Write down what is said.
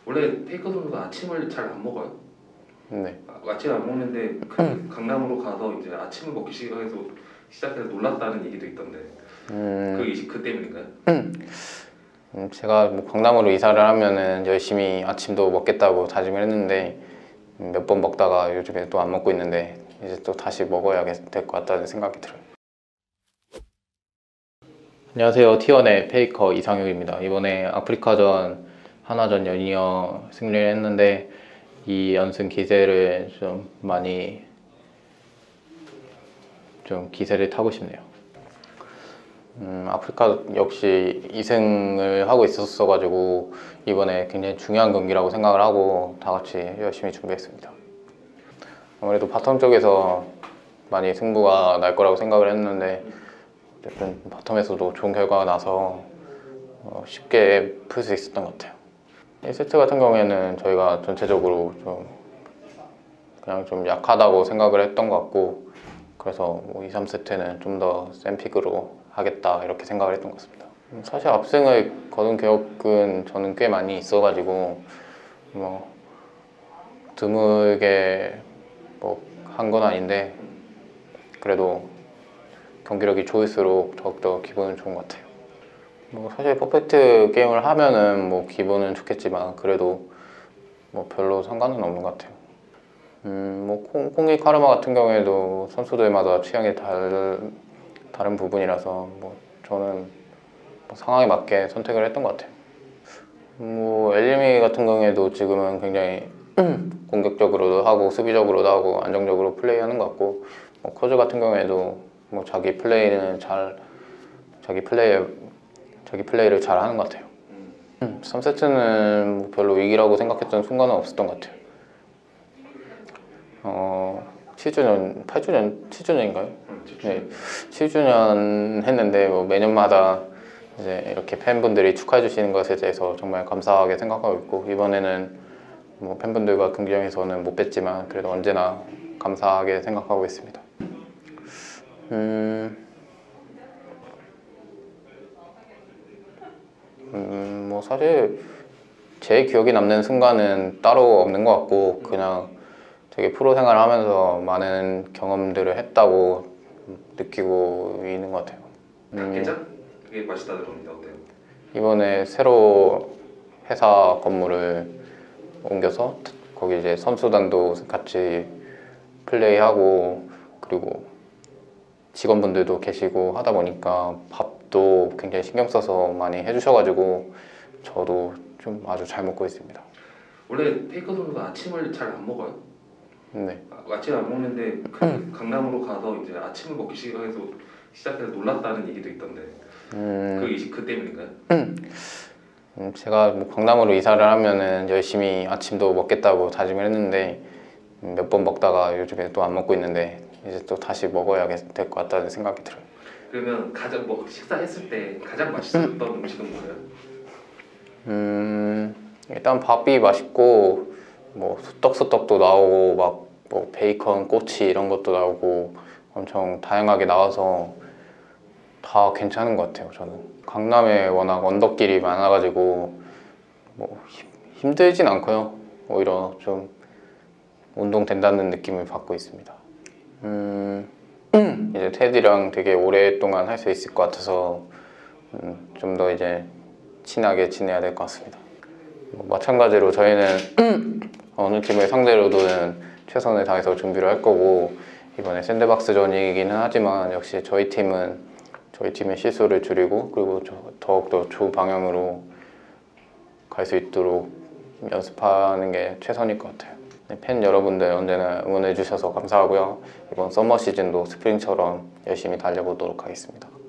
원래 페이커 선수가 아침을 잘 안 먹어요? 네. 아침 안 먹는데 강남으로 가서 이제 아침을 먹기 시작해서 놀랐다는 얘기도 있던데 그 때문인가요? 제가 뭐 강남으로 이사를 하면은 열심히 아침도 먹겠다고 다짐을 했는데 몇 번 먹다가 요즘에 또 안 먹고 있는데 이제 또 다시 먹어야 될 것 같다는 생각이 들어요. 안녕하세요. T1의 페이커 이상혁입니다. 이번에 아프리카전, 하나전 연이어 승리를 했는데 이 연승 기세를 기세를 타고 싶네요. 아프리카 역시 2승을 하고 있었어가지고 이번에 굉장히 중요한 경기라고 생각을 하고 다 같이 열심히 준비했습니다. 아무래도 바텀 쪽에서 많이 승부가 날 거라고 생각을 했는데 어쨌든 바텀에서도 좋은 결과가 나서 쉽게 풀 수 있었던 것 같아요. 1세트 같은 경우에는 저희가 전체적으로 그냥 좀 약하다고 생각을 했던 것 같고 그래서 2, 3세트는 좀 더 센 픽으로 하겠다 이렇게 생각을 했던 것 같습니다. 사실 압승을 거둔 기억은 저는 꽤 많이 있어가지고 드물게 한 건 아닌데 그래도 경기력이 좋을수록 더욱더 기분은 좋은 것 같아요. 사실 퍼펙트 게임을 하면은 기분은 좋겠지만 그래도 별로 상관은 없는 것 같아요. 콩이 카르마 같은 경우에도 선수들마다 취향이 다른 부분이라서 저는 상황에 맞게 선택을 했던 것 같아요. 엘리미 같은 경우에도 지금은 굉장히 공격적으로도 하고 수비적으로도 하고 안정적으로 플레이하는 것 같고 코즈 같은 경우에도 자기 플레이를 잘 하는 것 같아요. 3세트는 별로 위기라고 생각했던 순간은 없었던 것 같아요. 7주년인가요? 네, 7주년 했는데 매년마다 이제 이렇게 팬분들이 축하해 주시는 것에 대해서 정말 감사하게 생각하고 있고 이번에는 팬분들과 경기장에서는 못 뵀지만 그래도 언제나 감사하게 생각하고 있습니다. 사실 제 기억에 남는 순간은 따로 없는 것 같고 그냥 되게 프로 생활을 하면서 많은 경험들을 했다고 느끼고 있는 것 같아요. 닭게장? 그게 맛있다 들었는데 어때요? 이번에 새로 회사 건물을 옮겨서 거기 이제 선수단도 같이 플레이하고 그리고 직원분들도 계시고 하다 보니까 밥도 굉장히 신경 써서 많이 해주셔가지고 저도 좀 아주 잘 먹고 있습니다. 원래 페이커 선수가 아침을 잘 안 먹어요? 네. 아침 안 먹는데 강남으로 가서 이제 아침을 먹기 시작해서 놀랐다는 얘기도 있던데 그 때문인가요? 제가 강남으로 이사를 하면은 열심히 아침도 먹겠다고 다짐을 했는데 몇 번 먹다가 요즘에 또 안 먹고 있는데 이제 또 다시 먹어야 될 것 같다는 생각이 들어요. 그러면 가장 식사했을 때 가장 맛있었던 음식은 뭐예요? 일단 밥이 맛있고 소떡소떡도 나오고 베이컨, 꼬치 이런 것도 나오고 엄청 다양하게 나와서 다 괜찮은 것 같아요. 저는 강남에 워낙 언덕길이 많아가지고 힘들진 않고요. 오히려 좀 운동된다는 느낌을 받고 있습니다. 이제 테디랑 되게 오랫동안 할 수 있을 것 같아서 좀 더 이제 친하게 지내야 될 것 같습니다. 마찬가지로 저희는 어느 팀을 상대로든 최선을 다해서 준비를 할 거고 이번에 샌드박스전이기는 하지만 역시 저희 팀의 실수를 줄이고 그리고 더욱더 좋은 방향으로 갈 수 있도록 연습하는 게 최선일 것 같아요. 팬 여러분들 언제나 응원해 주셔서 감사하고요. 이번 서머 시즌도 스프링처럼 열심히 달려보도록 하겠습니다.